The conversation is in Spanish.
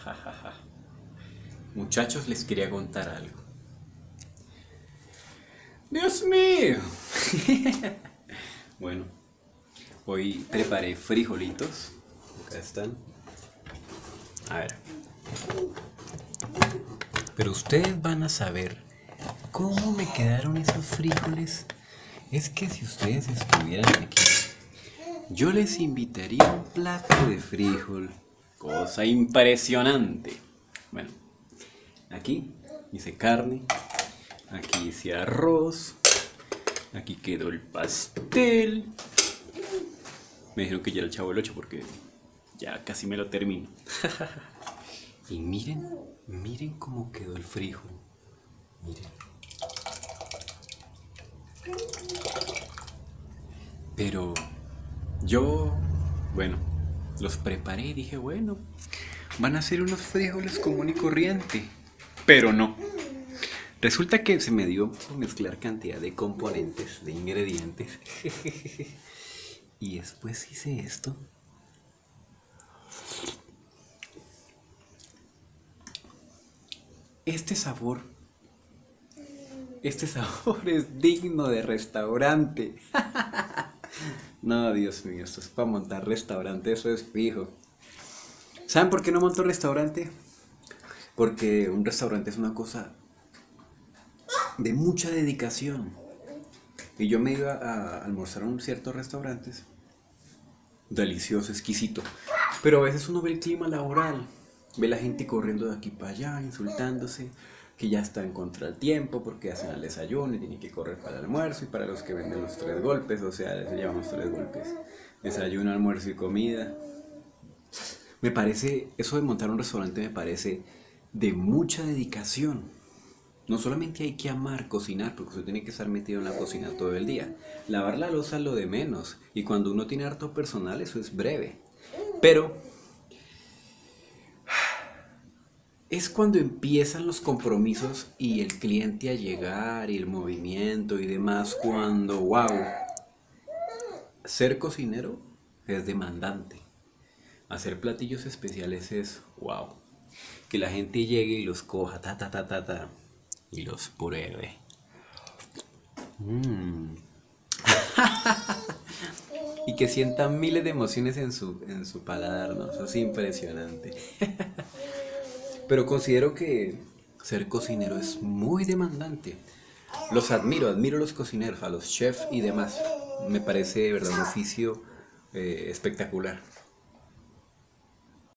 Muchachos, les quería contar algo. ¡Dios mío! Bueno, hoy preparé frijolitos. Acá están. A ver. Pero ustedes van a saber cómo me quedaron esos frijoles. Es que si ustedes estuvieran aquí, yo les invitaría un plato de frijol. Cosa impresionante. Bueno, aquí hice carne, aquí hice arroz, aquí quedó el pastel. Me dijeron que ya era el Chavo del 8 porque ya casi me lo termino. Y miren cómo quedó el frijol. Miren. Pero yo, bueno, los preparé y dije, bueno, van a ser unos frijoles común y corriente. Pero no. Resulta que se me dio por mezclar cantidad de componentes, de ingredientes. Y después hice esto. Este sabor es digno de restaurante. No, Dios mío, esto es para montar restaurante, eso es fijo. ¿Saben por qué no monto restaurante? Porque un restaurante es una cosa de mucha dedicación. Y yo me iba a almorzar a un cierto restaurantes. Delicioso, exquisito. Pero a veces uno ve el clima laboral. Ve la gente corriendo de aquí para allá, insultándose, que ya está en contra del tiempo porque hacen el desayuno y tienen que correr para el almuerzo. Y para los que venden los 3 golpes, o sea, les llamamos 3 golpes. Desayuno, almuerzo y comida. Me parece, eso de montar un restaurante me parece de mucha dedicación. No solamente hay que amar cocinar, porque usted tiene que estar metido en la cocina todo el día. Lavar la loza es lo de menos. Y cuando uno tiene harto personal, eso es breve. Pero es cuando empiezan los compromisos y el cliente a llegar y el movimiento y demás, cuando, wow, ser cocinero es demandante. Hacer platillos especiales es, wow, que la gente llegue y los coja, y los pruebe. Y que sientan miles de emociones en su paladar, ¿no? Eso es impresionante. Pero considero que ser cocinero es muy demandante. Los admiro a los cocineros, a los chefs y demás. Me parece de verdad un oficio espectacular.